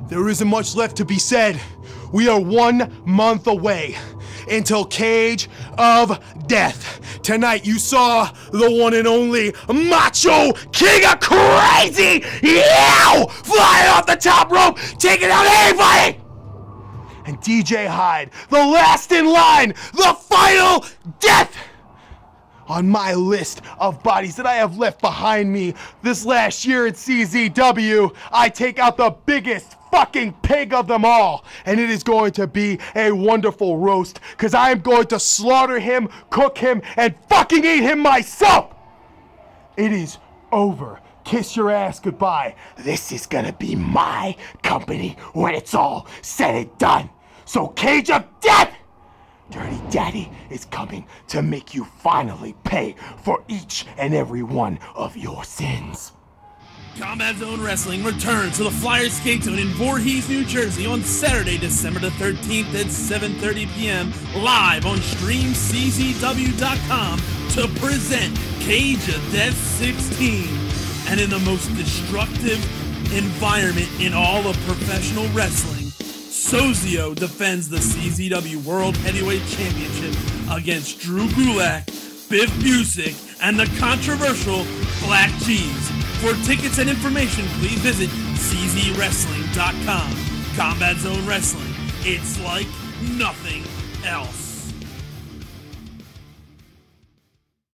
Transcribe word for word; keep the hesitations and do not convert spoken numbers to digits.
There isn't much left to be said. We are one month away until Cage of Death. Tonight you saw the one and only Macho King of Crazy Yow flying off the top rope, taking out anybody. And D J Hyde, the last in line, the final death. On my list of bodies that I have left behind me this last year at C Z W, I take out the biggest fucking pig of them all. And it is going to be a wonderful roast, because I am going to slaughter him, cook him, and fucking eat him myself. It is over. Kiss your ass goodbye. This is gonna be my company when it's all said and done. So Cage of Death! Dirty Daddy is coming to make you finally pay for each and every one of your sins. Combat Zone Wrestling returns to the Flyers Skate Zone in Voorhees, New Jersey on Saturday, December the thirteenth at seven thirty p m live on stream C Z W dot com to present Cage of Death sixteen. And in the most destructive environment in all of professional wrestling, Sozio defends the C Z W World Heavyweight Championship against Drew Gulak, Biff Busick, and the controversial Black Cheese. For tickets and information, please visit C Z wrestling dot com. Combat Zone Wrestling, it's like nothing else.